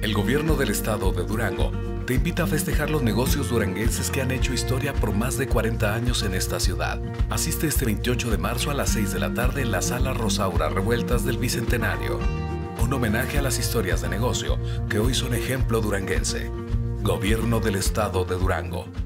El gobierno del estado de Durango te invita a festejar los negocios duranguenses que han hecho historia por más de 40 años en esta ciudad. Asiste este 28 de marzo a las 6 de la tarde en la Sala Rosaura Revueltas del Bicentenario. Un homenaje a las historias de negocio que hoy son ejemplo duranguense. Gobierno del estado de Durango.